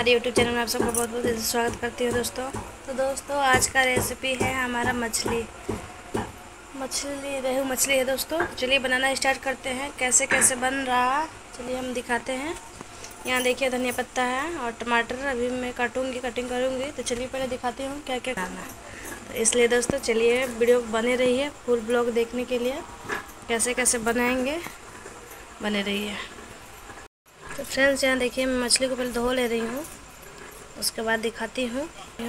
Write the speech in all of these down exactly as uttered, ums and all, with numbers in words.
हमारे YouTube channel में आप सबका बहुत बहुत स्वागत करती हूँ दोस्तों। तो दोस्तों आज का रेसिपी है हमारा मछली मछली रेहू मछली है दोस्तों। चलिए बनाना स्टार्ट करते हैं। कैसे कैसे बन रहा चलिए हम दिखाते हैं। यहाँ देखिए धनिया पत्ता है और टमाटर अभी मैं काटूंगी कटिंग करूँगी। तो चलिए पहले दिखाती हूँ क्या क्या करना है। तो इसलिए दोस्तों चलिए वीडियो बने रही है फुल ब्लॉग देखने के लिए। कैसे कैसे बनाएंगे बने रही है। तो फ्रेंड्स यहाँ देखिए मैं मछली को पहले धो ले रही हूँ, उसके बाद दिखाती हूँ।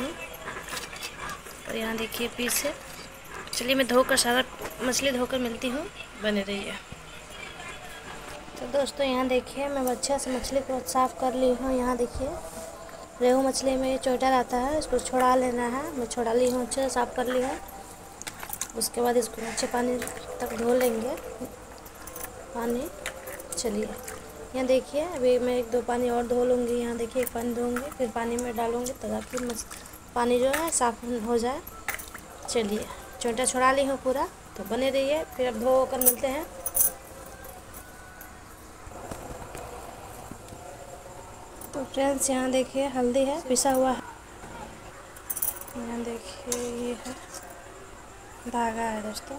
और यहाँ देखिए पीस है। चलिए मैं धोकर सारा मछली धोकर मिलती हूँ, बने रही है। तो दोस्तों यहाँ देखिए मैं अच्छे से मछली को साफ़ कर ली हूँ। यहाँ देखिए रेहू मछली में चोटा रहता है, इसको छोड़ा लेना है। मैं छोड़ा ली हूँ, अच्छे से साफ़ कर लिया है। उसके बाद इसको अच्छे पानी तक धो लेंगे पानी। चलिए यहाँ देखिए अभी मैं एक दो पानी और धो लूँगी। यहाँ देखिए एक पानी धोऊँगी फिर पानी में डालूँगी ताकि पानी जो है साफ़ हो जाए। चलिए छोटा छोड़ा ली हूँ पूरा, तो बने रहिए। फिर अब धो कर मिलते हैं। तो फ्रेंड्स यहाँ देखिए हल्दी है पिसा हुआ है। यहाँ देखिए ये है धागा है दोस्तों।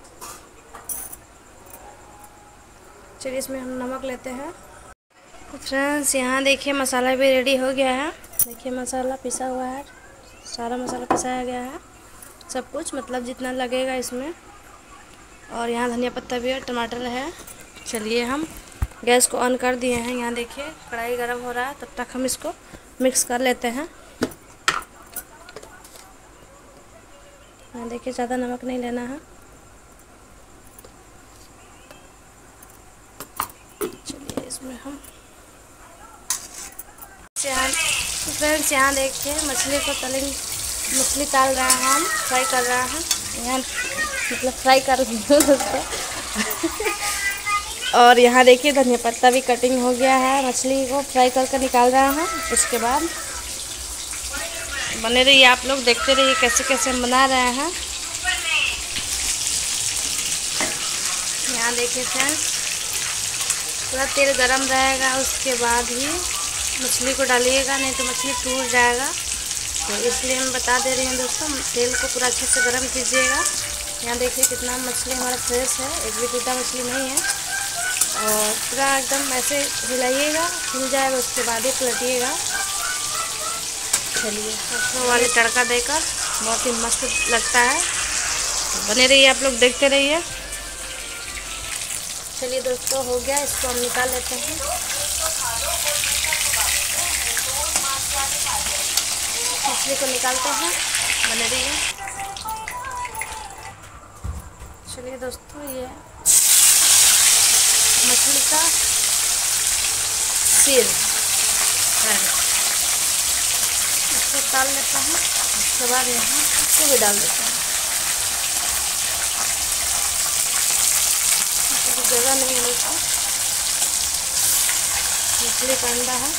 चलिए इसमें हम नमक लेते हैं। तो फ्रेंड्स यहाँ देखिए मसाला भी रेडी हो गया है। देखिए मसाला पिसा हुआ है, सारा मसाला पिसाया गया है, सब कुछ मतलब जितना लगेगा इसमें। और यहाँ धनिया पत्ता भी है, टमाटर है। चलिए हम गैस को ऑन कर दिए हैं। यहाँ देखिए कढ़ाई गर्म हो रहा है, तब तक हम इसको मिक्स कर लेते हैं। यहाँ देखिए ज़्यादा नमक नहीं लेना है। चलिए इसमें हम यहाँ फ्रेंड्स यहाँ देखिए मछली को तलेंगे, मछली तल रहा है, हम फ्राई कर रहा है। यहाँ मतलब फ्राई कर रही हूँ दोस्तों। और यहाँ देखिए धनिया पत्ता भी कटिंग हो गया है। मछली को फ्राई करके निकाल रहा है। उसके बाद बने रहिए, आप लोग देखते रहिए कैसे कैसे हम बना रहे हैं। यहाँ देखिए फ्रेंड्स पूरा तेल गरम रहेगा, उसके बाद ही मछली को डालिएगा, नहीं तो मछली टूट जाएगा। तो इसलिए मैं बता दे रही हूँ दोस्तों, तेल को पूरा अच्छे से गरम कीजिएगा। यहाँ देखिए कितना मछली हमारा फ्रेश है, एक भी टूटा मछली नहीं है। और पूरा एकदम ऐसे हिलाइएगा, हिल जाएगा उसके बाद ही पलटिएगा। चलिए सरसों वाली तड़का देकर बहुत ही मस्त लगता है। तो बने रहिए, आप लोग देखते रहिए। चलिए दोस्तों हो गया, इसको हम निकाल लेते हैं। मछली को निकालते हैं, बने रहिए। चलिए दोस्तों ये मछली का सिर है, इसको डाल लेते हैं। उसके बाद यहाँ इसको भी डाल देते हैं। जगह नहीं है दोस्तों, मछली का अंडा है।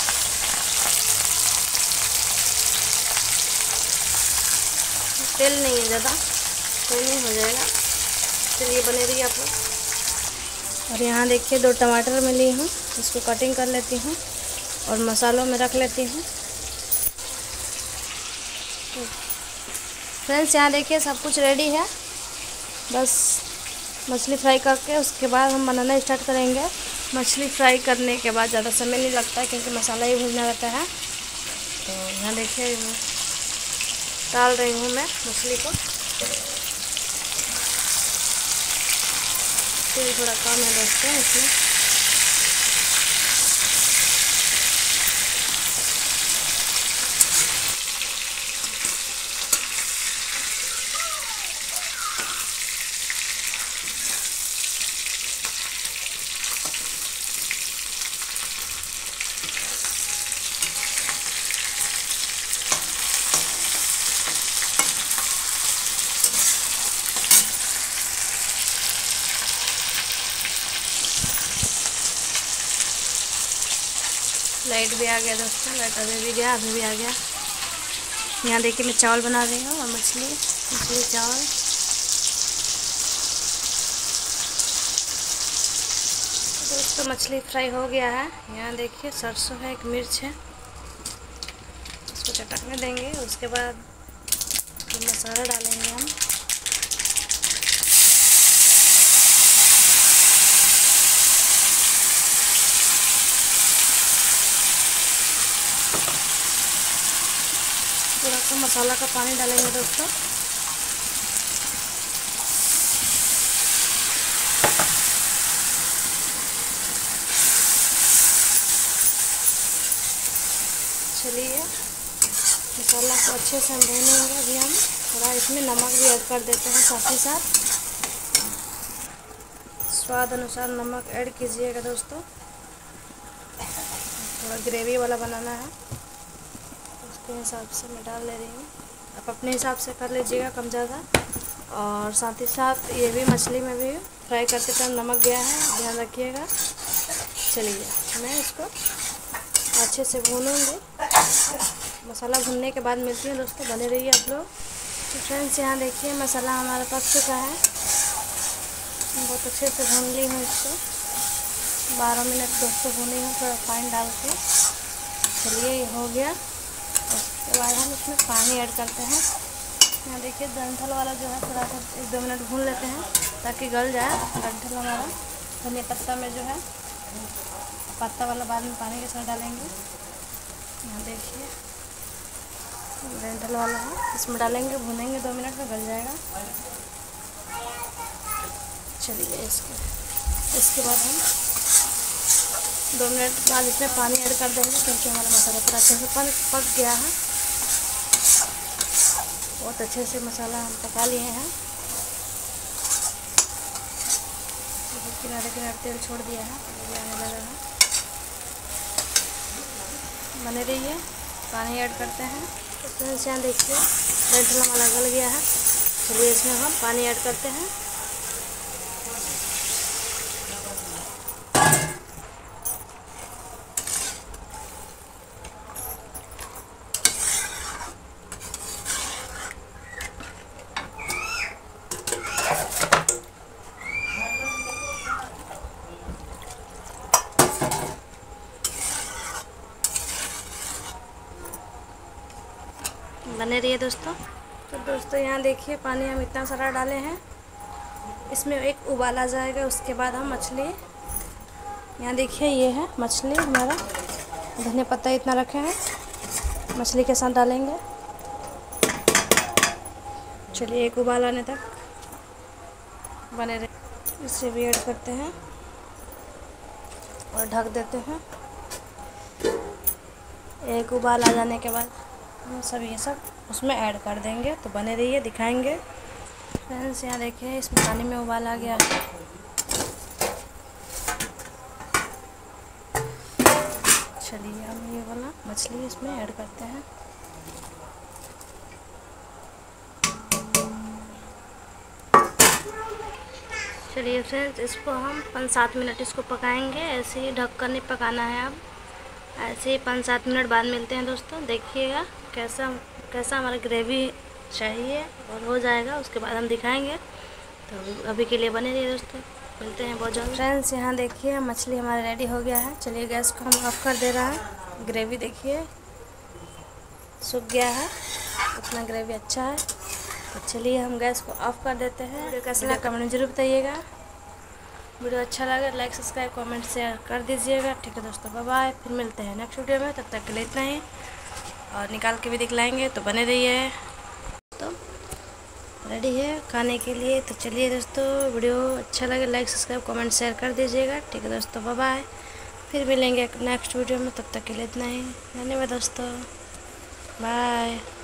तेल नहीं है ज़्यादा, तो नहीं हो जाएगा। चलिए बने रहिए आप लोग। और यहाँ देखिए दो टमाटर मैं ली हूँ, इसको कटिंग कर लेती हूँ और मसालों में रख लेती हूँ। तो फ्रेंड्स यहाँ देखिए सब कुछ रेडी है, बस मछली फ्राई करके उसके बाद हम बनाना स्टार्ट करेंगे। मछली फ्राई करने के बाद ज़्यादा समय नहीं लगता है, क्योंकि मसाला ही भूनना रहता है। तो यहाँ देखिए डाल रही हूँ मैं मछली को। तेल थोड़ा कम है दोस्तों इसमें। लाइट भी आ गया दोस्तों, लाइट अभी भी गया, अभी भी आ गया। यहाँ देखिए मैं चावल बना रही हूँ और मछली मछली चावल। दोस्तों मछली फ्राई हो गया है। यहाँ देखिए सरसों है, एक मिर्च है, इसको चटकने देंगे। उसके बाद मसाला डालेंगे हम। थोड़ा सा मसाला का पानी डालेंगे दोस्तों। चलिए मसाला को अच्छे से हम भूनेंगे। अभी हम थोड़ा इसमें नमक भी ऐड कर देते हैं साथ ही साथ। स्वाद अनुसार नमक ऐड कीजिएगा दोस्तों। थोड़ा ग्रेवी वाला बनाना है, उसके हिसाब से मैं डाल ले रही हूँ। आप अपने हिसाब से कर लीजिएगा कम ज़्यादा। और साथ ही साथ ये भी मछली में भी फ्राई करते टाइम नमक गया है, ध्यान रखिएगा। चलिए मैं इसको अच्छे से भूनूंगी। मसाला भूनने के बाद मिलती है दोस्तों, बने रहिए आप लोग। तो फ्रेंड्स यहाँ देखिए मसाला हमारा पक चुका है। बहुत अच्छे से भून ली हूँ इसको, बारह मिनट दोस्तों भूनी हूँ थोड़ा पानी डाल के। चलिए ये हो गया। उसके बाद हम इसमें पानी ऐड करते हैं। यहाँ देखिए डंठल वाला जो है थोड़ा सा एक दो मिनट भून लेते हैं ताकि गल जाए डंठल हमारा। धनिया पत्ता में जो है पत्ता वाला बाद में पानी के साथ डालेंगे। यहाँ देखिए डंठल वाला है, इसमें डालेंगे, भूनेंगे, दो मिनट में गल जाएगा। चलिए इसके इसके बाद हम दो मिनट बाद इसमें पानी ऐड कर देंगे क्योंकि हमारा मसाला पूरा अच्छे से पक पक गया है। बहुत अच्छे से मसाला हम पका लिए हैं। किनारे किनारे तेल छोड़ दिया है, आने लगा है। बने रहिए, पानी ऐड करते हैं। तो यहाँ देखिए डंठल हमारा गल गया है। चलिए इसमें हम पानी ऐड करते हैं। बने रहिए दोस्तों। तो दोस्तों यहाँ देखिए पानी हम इतना सारा डाले हैं, इसमें एक उबाल आ जाएगा। उसके बाद हम मछली, यहाँ देखिए ये है मछली हमारा, धनिया पत्ता इतना रखे हैं, मछली के साथ डालेंगे। चलिए एक उबाल आने तक बने रहे। इसे भी ऐड करते हैं और ढक देते हैं। एक उबाल आ जाने के बाद हम सब ये सब उसमें ऐड कर देंगे। तो बने रहिए, दिखाएंगे। फ्रेंड्स यहाँ देखिए इसमें पानी में उबाल आ गया है। चलिए हम ये वाला मछली इसमें ऐड करते हैं। चलिए फ्रेंड्स इसको हम पाँच सात मिनट इसको पकाएंगे। ऐसे ही ढक कर नहीं पकाना है, अब ऐसे ही पाँच सात मिनट बाद मिलते हैं दोस्तों। देखिएगा कैसा कैसा हमारा ग्रेवी चाहिए और हो जाएगा, उसके बाद हम दिखाएंगे। तो अभी के लिए बने रहिए दोस्तों, मिलते हैं बहुत जल्द। फ्रेंड्स यहाँ देखिए मछली हमारा रेडी हो गया है। चलिए गैस को हम ऑफ कर दे रहा है। ग्रेवी देखिए सूख गया है, उतना ग्रेवी अच्छा है। तो चलिए हम गैस को ऑफ कर देते हैं। वीडियो कैसा लगा कमेंट में जरूर बताइएगा। वीडियो अच्छा लगे लाइक सब्सक्राइब कमेंट शेयर कर दीजिएगा। ठीक है दोस्तों, बाय बाय। फिर मिलते हैं नेक्स्ट वीडियो में, तब तक के लिए इतना ही। और निकाल के भी दिखलाएंगे, तो बने रहिए। तो रेडी है खाने के लिए। तो चलिए दोस्तों वीडियो अच्छा लगे लाइक सब्सक्राइब कमेंट शेयर कर दीजिएगा। ठीक है दोस्तों, बाय बाय। फिर मिलेंगे नेक्स्ट वीडियो में, तब तक के लिए इतना ही। धन्यवाद दोस्तों, बाय।